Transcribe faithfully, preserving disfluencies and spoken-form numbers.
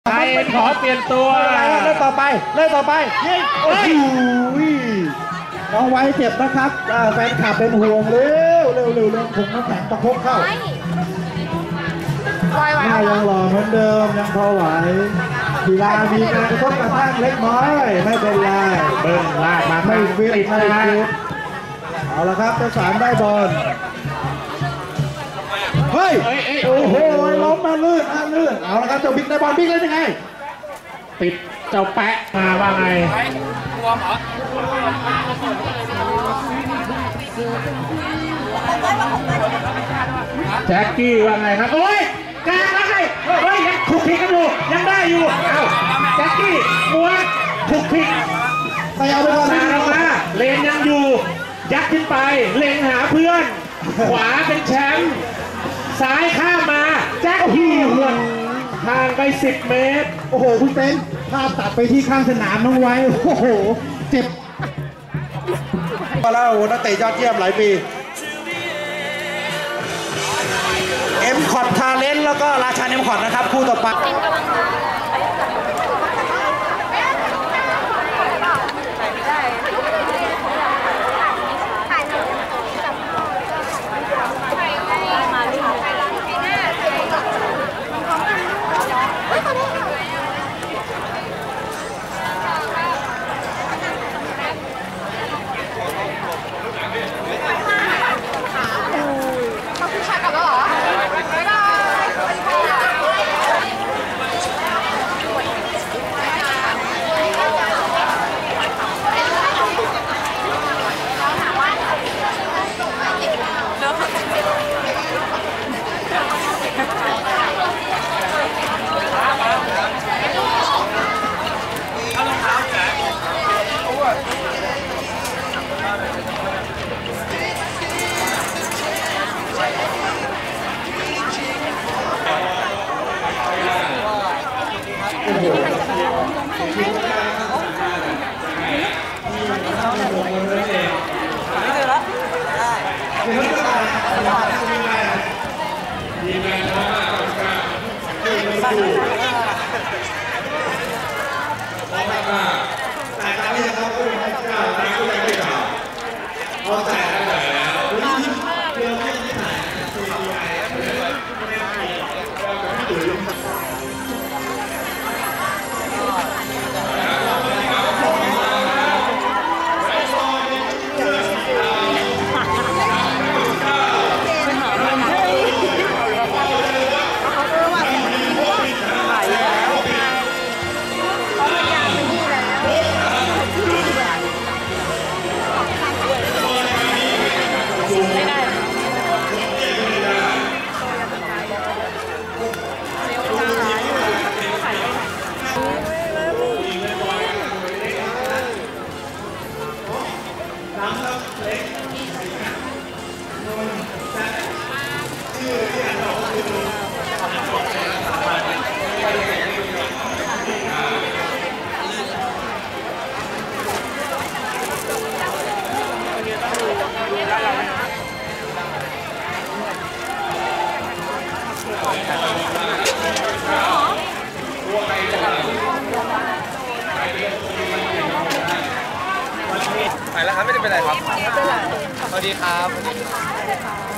ใครขอเปลี่ยนตัวเล่นต่อไปเล่นต่อไปยิงโอ้ยน้องไว้เจ็บนะครับแฟนคลับเป็นห่วงเร็วเร็วเร็วเร็วคงน้ำแข็งประคบเข้าหน้ายังหล่อเหมือนเดิมยังพอไหวกีฬามีการกระทบกระทั่งเล็กน้อยไม่เป็นไรเบิ้งลากมาไม่ฟิตไม่ฟิตเอาละครับเจ้าสามได้บอลเฮ้ยโอ้โหล้มมาลื่นลื่นเอาละครับเจ้าบิ๊กได้บอลบิ๊กเล่นยังไงติดเจ้าแปะมาว่าไงแจ็คกี้ว่าไงครับโอ้ยกลางแล้วไงเฮ้ยยังถูกผิดกันอยู่ยังได้อยู่เอ้าแจ็คกี้ม้วนถูกผิดไปเอาไปก่อนมามาเลนยังอยู่ยัดขึ้นไปเล็งหาเพื่อนขวาเป็นแชมป์ซ้ายข้ามมาแจ็คกี้หวนห่างไปสิบเมตรโอ้โหคุณเต้นภาพตัดไปที่ข้างสนามน้องไว้โอ้โหเจ็บมาแล้วนักเตะยอดเยี่ยมหลายปีเอ็มคอร์ดทาเลนต์แล้วก็ราชาเอ็มคอร์ดนะครับคู่ต่อไปไปแล้วครับไม่ได้เป็นไรครับไม่เป็นไรสวัสดีครับ